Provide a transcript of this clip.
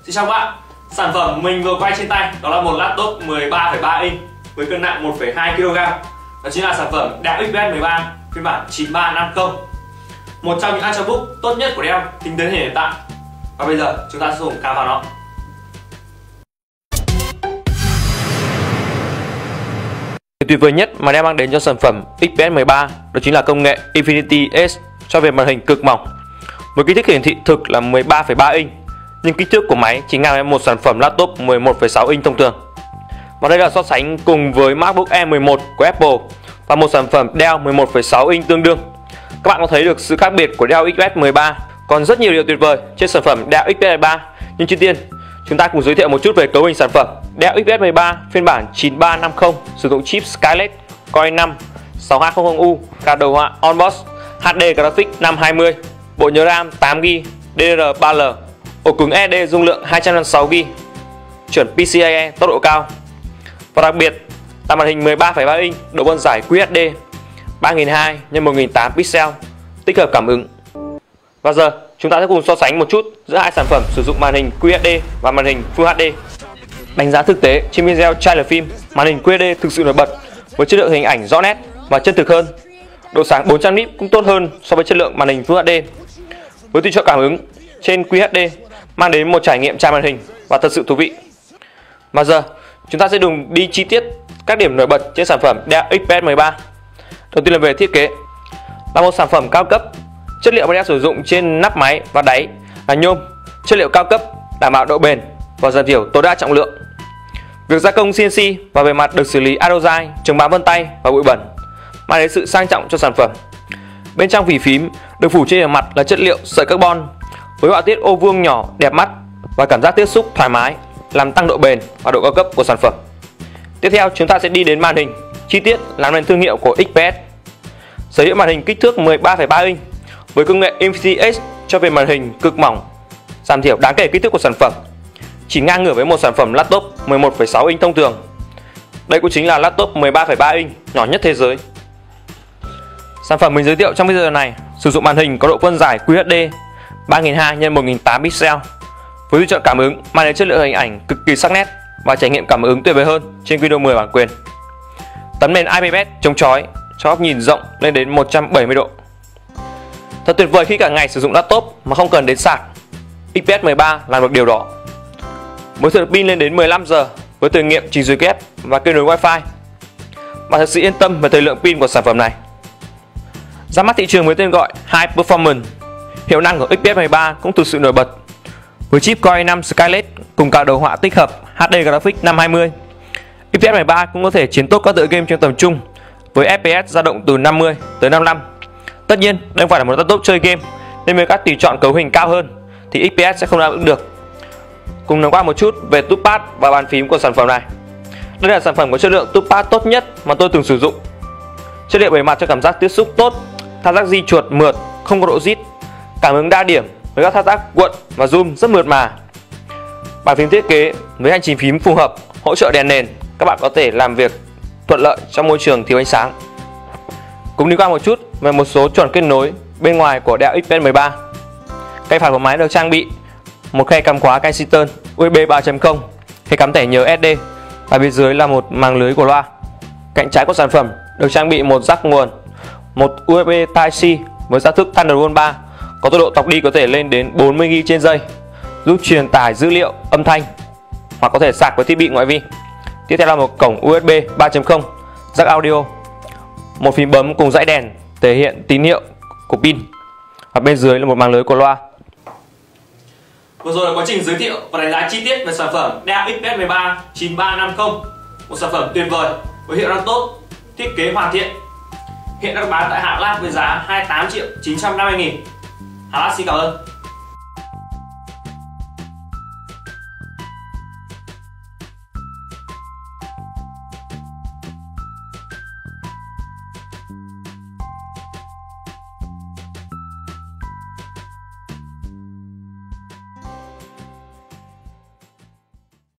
Xin chào các bạn. Sản phẩm mình vừa quay trên tay đó là một laptop 13,3 inch với cân nặng 1,2 kg. Đó chính là sản phẩm Dell XPS 13 phiên bản 9350. Một trong những ultrabook tốt nhất của Dell tính đến hiện tại. Và bây giờ chúng ta sẽ cùng cắm vào nó. Điều tuyệt vời nhất mà Dell mang đến cho sản phẩm XPS 13 đó chính là công nghệ Infinity Edge cho về màn hình cực mỏng. Với kích thước hiển thị thực là 13,3 inch, nhưng kích thước của máy chỉ ngang với một sản phẩm laptop 11,6 inch thông thường. Và đây là so sánh cùng với MacBook Air 11 của Apple và một sản phẩm Dell 11,6 inch tương đương. Các bạn có thấy được sự khác biệt của Dell XPS 13. Còn rất nhiều điều tuyệt vời trên sản phẩm Dell XPS 13. Nhưng trước tiên, chúng ta cùng giới thiệu một chút về cấu hình sản phẩm. Dell XPS 13 phiên bản 9350 sử dụng chip Skylake Core i5 6200U, card đồ họa Onboard, HD Graphics 520, bộ nhớ RAM 8GB, DDR3L, ổ cứng SSD dung lượng 256GB, chuẩn PCIe tốc độ cao. Và đặc biệt là màn hình 13,3 inch, độ phân giải QHD 3200 x 1080 pixel, tích hợp cảm ứng. Và giờ chúng ta sẽ cùng so sánh một chút giữa hai sản phẩm sử dụng màn hình QHD và màn hình Full HD. Đánh giá thực tế trên video trailer phim, màn hình QHD thực sự nổi bật với chất lượng hình ảnh rõ nét và chân thực hơn. Độ sáng 400 nits cũng tốt hơn so với chất lượng màn hình Full HD. Với tùy chọn cảm ứng trên QHD mang đến một trải nghiệm trải màn hình và thật sự thú vị. Và giờ chúng ta sẽ cùng đi chi tiết các điểm nổi bật trên sản phẩm Dell XPS 13. Đầu tiên là về thiết kế. Là một sản phẩm cao cấp, chất liệu mà Dell sử dụng trên nắp máy và đáy là nhôm, chất liệu cao cấp, đảm bảo độ bền và giảm thiểu tối đa trọng lượng. Việc gia công CNC và bề mặt được xử lý Adozai chống bám vân tay và bụi bẩn, mang đến sự sang trọng cho sản phẩm. Bên trong vỉ phím được phủ trên bề mặt là chất liệu sợi carbon với họa tiết ô vuông nhỏ đẹp mắt và cảm giác tiếp xúc thoải mái, làm tăng độ bền và độ cao cấp của sản phẩm. Tiếp theo chúng ta sẽ đi đến màn hình. Chi tiết làm nên thương hiệu của XPS. Sở hữu màn hình kích thước 13,3 inch với công nghệ Infinity Edge cho về màn hình cực mỏng, giảm thiểu đáng kể kích thước của sản phẩm, chỉ ngang ngửa với một sản phẩm laptop 11,6 inch thông thường. Đây cũng chính là laptop 13,3 inch nhỏ nhất thế giới. Sản phẩm mình giới thiệu trong video này sử dụng màn hình có độ phân giải QHD 3200 x 1080 pixel với lựa chọn cảm ứng mang đến chất lượng hình ảnh cực kỳ sắc nét và trải nghiệm cảm ứng tuyệt vời hơn trên Windows 10 bản quyền. Tấm nền IPS chống chói cho góc nhìn rộng lên đến 170 độ. Thật tuyệt vời khi cả ngày sử dụng laptop mà không cần đến sạc. XPS 13 làm được điều đó. Mới thử pin lên đến 15 giờ với thử nghiệm chỉnh sửa kép và kết nối Wi-Fi. Bạn thật sự yên tâm về thời lượng pin của sản phẩm này. Ra mắt thị trường với tên gọi High Performance, hiệu năng của XPS 13 cũng thực sự nổi bật. Với chip Core i5 Skylake cùng cả đồ họa tích hợp HD Graphics 520, XPS 13 cũng có thể chiến tốt các tựa game trong tầm trung với FPS dao động từ 50 tới 55. Tất nhiên, đây không phải là một laptop chơi game nên với các tùy chọn cấu hình cao hơn thì XPS sẽ không đáp ứng được. Cùng nói qua một chút về touchpad và bàn phím của sản phẩm này. Đây là sản phẩm có chất lượng touchpad tốt nhất mà tôi từng sử dụng. Chất liệu bề mặt cho cảm giác tiếp xúc tốt, thao tác di chuột mượt, không có độ rít, cảm ứng đa điểm với các thao tác quận và zoom rất mượt mà. Bàn phím thiết kế với hành trình phím phù hợp, hỗ trợ đèn nền, các bạn có thể làm việc thuận lợi trong môi trường thiếu ánh sáng. Cùng đi qua một chút về một số chuẩn kết nối bên ngoài của Dell XPS 13. Cây phải của máy được trang bị một khe cắm khóa Kensington USB 3.0, khe cắm thẻ nhớ SD và bên dưới là một màng lưới của loa. Cạnh trái của sản phẩm được trang bị một jack nguồn, một USB Type-C với ra thức Thunderbolt 3 có tốc độ đọc đi có thể lên đến 40GB trên giây, giúp truyền tải dữ liệu âm thanh hoặc có thể sạc với thiết bị ngoại vi. Tiếp theo là một cổng USB 3.0, jack audio, một phím bấm cùng dãy đèn thể hiện tín hiệu của pin và bên dưới là một màng lưới của loa. Vừa rồi là quá trình giới thiệu và đánh giá chi tiết về sản phẩm Dell XPS 13 9350, một sản phẩm tuyệt vời với hiệu năng tốt, thiết kế hoàn thiện. Hiện đang bán tại Hà Lan với giá 28.950.000. Hà Lan xin cảm ơn.